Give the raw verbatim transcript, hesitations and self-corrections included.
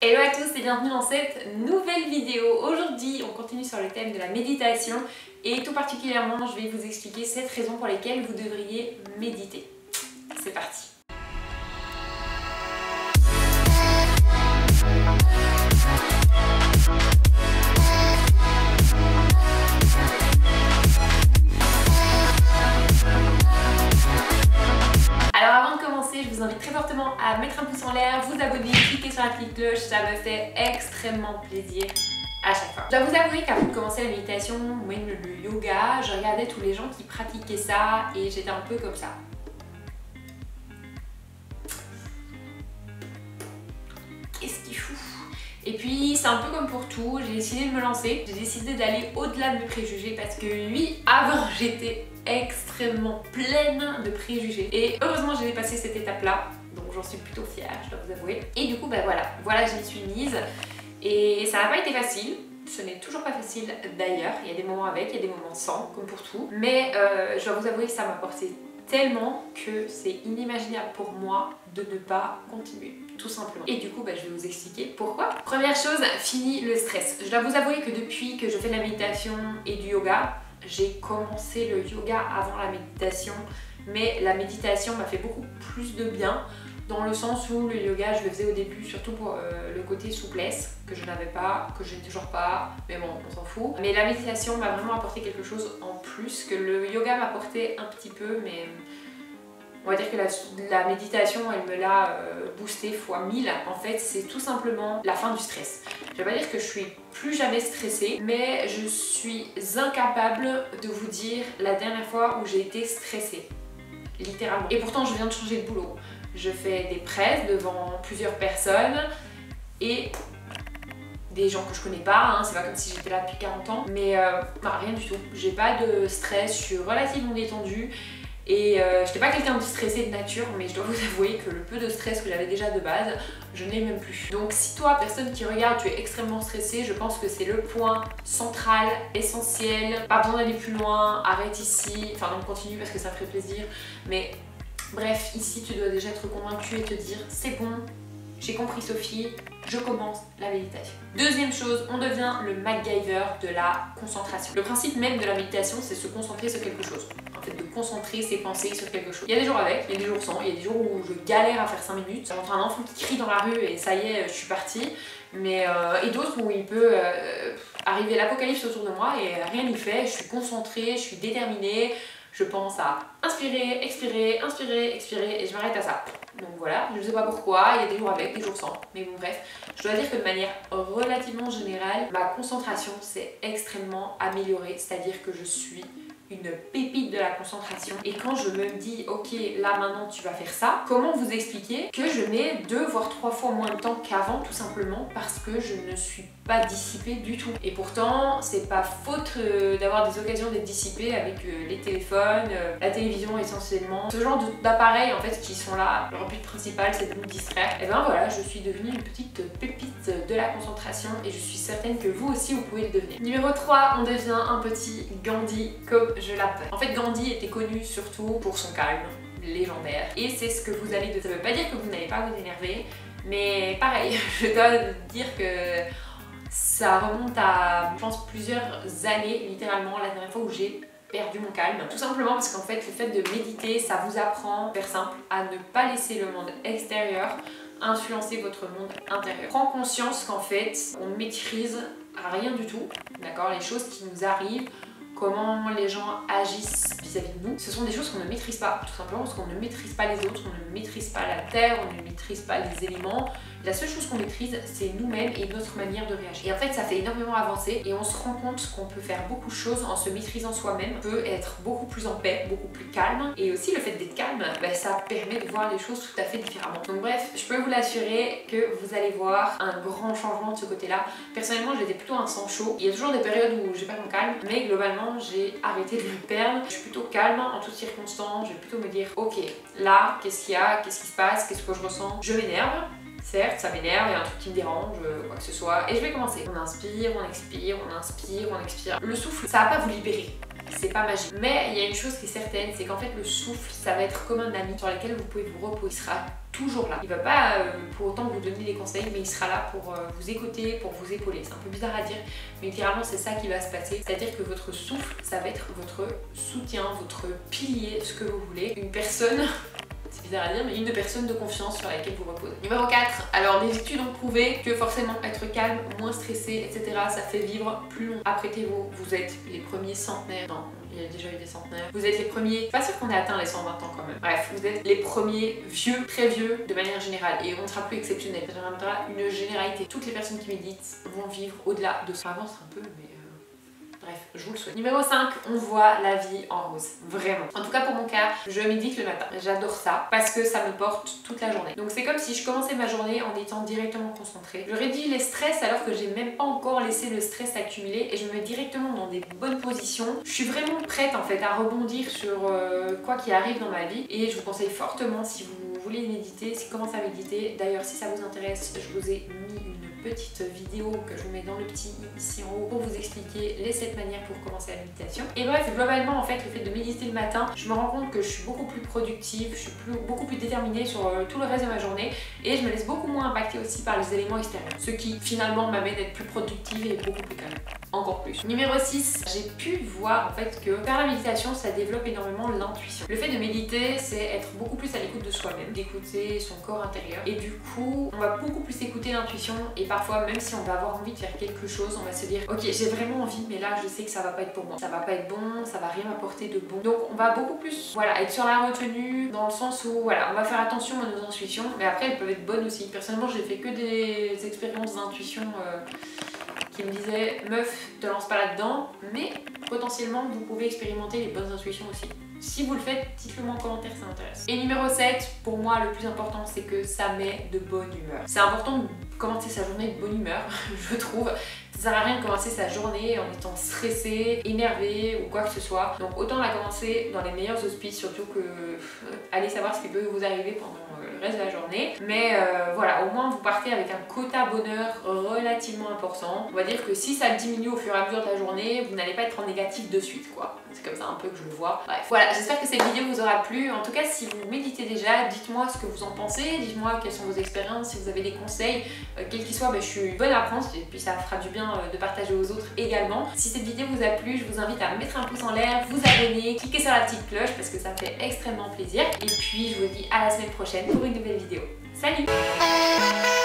Hello à tous et bienvenue dans cette nouvelle vidéo. Aujourd'hui on continue sur le thème de la méditation et tout particulièrement je vais vous expliquer sept raisons pour lesquelles vous devriez méditer. C'est parti. Alors avant de commencer, je vous invite très fortement à mettre un pouce en l'air, vous abonner, cliquer sur la petite cloche, ça me fait extrêmement plaisir à chaque fois. Je dois vous avouer qu'avant de commencer la méditation ou même le yoga, je regardais tous les gens qui pratiquaient ça et j'étais un peu comme ça. Qu'est-ce qu'il fout? Et puis c'est un peu comme pour tout, j'ai décidé de me lancer, j'ai décidé d'aller au-delà de mes préjugés parce que oui, avant j'étais extrêmement pleine de préjugés et heureusement j'ai dépassé cette étape là, donc j'en suis plutôt fière, je dois vous avouer. Et du coup bah voilà, voilà je m'y suis mise et ça n'a pas été facile. Ce n'est toujours pas facile d'ailleurs, il y a des moments avec, il y a des moments sans, comme pour tout, mais euh, je dois vous avouer que ça m'a apporté tellement que c'est inimaginable pour moi de ne pas continuer, tout simplement. Et du coup, bah, je vais vous expliquer pourquoi. Première chose, fini le stress. Je dois vous avouer que depuis que je fais de la méditation et du yoga, j'ai commencé le yoga avant la méditation, mais la méditation m'a fait beaucoup plus de bien, dans le sens où le yoga, je le faisais au début surtout pour euh, le côté souplesse, que je n'avais pas, que je n'ai toujours pas, mais bon, on s'en fout. Mais la méditation m'a vraiment apporté quelque chose en plus, que le yoga m'apportait un petit peu, mais on va dire que la, la méditation, elle me l'a euh, boosté fois mille. En fait, c'est tout simplement la fin du stress. Je vais pas dire que je suis plus jamais stressée, mais je suis incapable de vous dire la dernière fois où j'ai été stressée. Littéralement. Et pourtant, je viens de changer de boulot. Je fais des prêts devant plusieurs personnes et des gens que je connais pas, hein. C'est pas comme si j'étais là depuis quarante ans, mais euh, non, rien du tout. J'ai pas de stress, je suis relativement détendue et euh, j'étais pas quelqu'un de stressé de nature, mais je dois vous avouer que le peu de stress que j'avais déjà de base, je n'ai même plus. Donc si toi, personne qui regarde, tu es extrêmement stressé, je pense que c'est le point central, essentiel. Pas besoin d'aller plus loin, arrête ici, enfin non, continue parce que ça ferait plaisir, mais bref, ici tu dois déjà être convaincu et te dire c'est bon, j'ai compris Sophie, je commence la méditation. Deuxième chose, on devient le MacGyver de la concentration. Le principe même de la méditation, c'est se concentrer sur quelque chose. En fait, de concentrer ses pensées sur quelque chose. Il y a des jours avec, il y a des jours sans, il y a des jours où je galère à faire cinq minutes. J'entends un enfant qui crie dans la rue et ça y est, je suis partie. Mais, euh, et d'autres où il peut euh, arriver l'apocalypse autour de moi et rien n'y fait, je suis concentrée, je suis déterminée. Je pense à inspirer, expirer, inspirer, expirer et je m'arrête à ça. Donc voilà, je ne sais pas pourquoi, il y a des jours avec, des jours sans. Mais bon bref, je dois dire que de manière relativement générale, ma concentration s'est extrêmement améliorée. C'est-à-dire que je suis une pépite de la concentration. Et quand je me dis, ok, là maintenant tu vas faire ça, comment vous expliquer que je mets deux voire trois fois moins de temps qu'avant, tout simplement parce que je ne suis pas dissipée du tout. Et pourtant, c'est pas faute euh, d'avoir des occasions d'être dissipée avec euh, les téléphones, euh, la télévision essentiellement, ce genre d'appareils en fait qui sont là. Leur but principal c'est de nous distraire. Et ben voilà, je suis devenue une petite pépite de la concentration et je suis certaine que vous aussi vous pouvez le devenir. Numéro trois, on devient un petit Gandhi comme je l'appelle. En fait, Gandhi était connu surtout pour son calme légendaire et c'est ce que vous allez de. Ça veut pas dire que vous n'allez pas vous énerver, mais pareil, je dois dire que ça remonte à, je pense, plusieurs années, littéralement, la dernière fois où j'ai perdu mon calme. Tout simplement parce qu'en fait, le fait de méditer, ça vous apprend, faire simple, à ne pas laisser le monde extérieur influencer votre monde intérieur. Prends conscience qu'en fait, on ne maîtrise rien du tout, d'accord? Les choses qui nous arrivent, comment les gens agissent vis-à-vis de nous, ce sont des choses qu'on ne maîtrise pas, tout simplement parce qu'on ne maîtrise pas les autres, on ne maîtrise pas la terre, on ne maîtrise pas les éléments. La seule chose qu'on maîtrise, c'est nous-mêmes et notre manière de réagir. Et en fait, ça fait énormément avancer et on se rend compte qu'on peut faire beaucoup de choses en se maîtrisant soi-même, on peut être beaucoup plus en paix, beaucoup plus calme. Et aussi, le fait d'être calme, bah, ça permet de voir les choses tout à fait différemment. Donc bref, je peux vous l'assurer que vous allez voir un grand changement de ce côté-là. Personnellement, j'étais plutôt un sang chaud. Il y a toujours des périodes où j'ai pas mon calme, mais globalement, j'ai arrêté de le perdre. Je suis plutôt calme en toutes circonstances. Je vais plutôt me dire, ok, là, qu'est-ce qu'il y a, qu'est-ce qui se passe, qu'est-ce que je ressens. Je m'énerve. Certes, ça m'énerve, il y a un truc qui me dérange, quoi que ce soit. Et je vais commencer. On inspire, on expire, on inspire, on expire. Le souffle, ça va pas vous libérer. c'est pas magique. Mais il y a une chose qui est certaine, c'est qu'en fait le souffle, ça va être comme un ami sur lequel vous pouvez vous reposer. Il sera toujours là. Il va pas euh, pour autant vous donner des conseils, mais il sera là pour euh, vous écouter, pour vous épauler. C'est un peu bizarre à dire, mais littéralement c'est ça qui va se passer. C'est-à-dire que votre souffle, ça va être votre soutien, votre pilier, ce que vous voulez. Une personne... c'est bizarre à dire, mais une personne de confiance sur laquelle vous reposez. Numéro quatre, alors les études ont prouvé que forcément être calme, moins stressé, et cetera, ça fait vivre plus long. Apprêtez-vous, vous êtes les premiers centenaires, non, il y a déjà eu des centenaires, vous êtes les premiers, pas sûr qu'on ait atteint les cent vingt ans quand même. Bref, vous êtes les premiers vieux, très vieux, de manière générale, et on ne sera plus exceptionnel, ça deviendra une généralité. Toutes les personnes qui méditent vont vivre au-delà de ça. Avance un peu, mais... bref, je vous le souhaite. Numéro cinq, on voit la vie en rose. Vraiment. En tout cas pour mon cas, je médite le matin. J'adore ça parce que ça me porte toute la journée. Donc c'est comme si je commençais ma journée en étant directement concentrée. Je réduis les stress alors que j'ai même pas encore laissé le stress accumuler et je me mets directement dans des bonnes positions. Je suis vraiment prête en fait à rebondir sur euh, quoi qui arrive dans ma vie et je vous conseille fortement si vous voulez méditer, si vous commencez à méditer. D'ailleurs si ça vous intéresse, je vous ai mis une petite vidéo que je vous mets dans le petit ici en haut pour vous expliquer les sept manières pour commencer la méditation. Et bref, globalement en fait le fait de méditer le matin, je me rends compte que je suis beaucoup plus productive, je suis plus, beaucoup plus déterminée sur euh, tout le reste de ma journée et je me laisse beaucoup moins impacter aussi par les éléments extérieurs, ce qui finalement m'amène à être plus productive et beaucoup plus calme. Encore plus. Numéro six, j'ai pu voir en fait que faire la méditation ça développe énormément l'intuition. Le fait de méditer c'est être beaucoup plus à l'écoute de soi-même, d'écouter son corps intérieur et du coup on va beaucoup plus écouter l'intuition et parfois même si on va avoir envie de faire quelque chose on va se dire ok j'ai vraiment envie mais là je sais que ça va pas être pour moi, ça va pas être bon, ça va rien m'apporter de bon. Donc on va beaucoup plus voilà être sur la retenue dans le sens où voilà on va faire attention à nos intuitions mais après elles peuvent être bonnes aussi. Personnellement j'ai fait que des expériences d'intuition euh, qui me disait meuf te lance pas là-dedans mais potentiellement vous pouvez expérimenter les bonnes intuitions aussi. Si vous le faites, dites-le moi en commentaire, ça m'intéresse. Et numéro sept, pour moi le plus important c'est que ça met de bonne humeur. C'est important de commencer sa journée de bonne humeur, je trouve. Ça sert à rien de commencer sa journée en étant stressé, énervé ou quoi que ce soit. Donc autant la commencer dans les meilleurs auspices, surtout que euh, allez savoir ce qui peut vous arriver pendant euh, le reste de la journée. Mais euh, voilà, au moins vous partez avec un quota bonheur relativement important. On va dire que si ça diminue au fur et à mesure de la journée, vous n'allez pas être en négatif de suite quoi. C'est comme ça un peu que je le vois. Bref, voilà, j'espère que cette vidéo vous aura plu. En tout cas, si vous méditez déjà, dites-moi ce que vous en pensez. Dites-moi quelles sont vos expériences, si vous avez des conseils, euh, quels qu'ils soient, ben, je suis bonne à prendre et puis ça fera du bien de partager aux autres également. Si cette vidéo vous a plu, je vous invite à mettre un pouce en l'air, vous abonner, cliquer sur la petite cloche parce que ça me fait extrêmement plaisir. Et puis je vous dis à la semaine prochaine pour une nouvelle vidéo. Salut!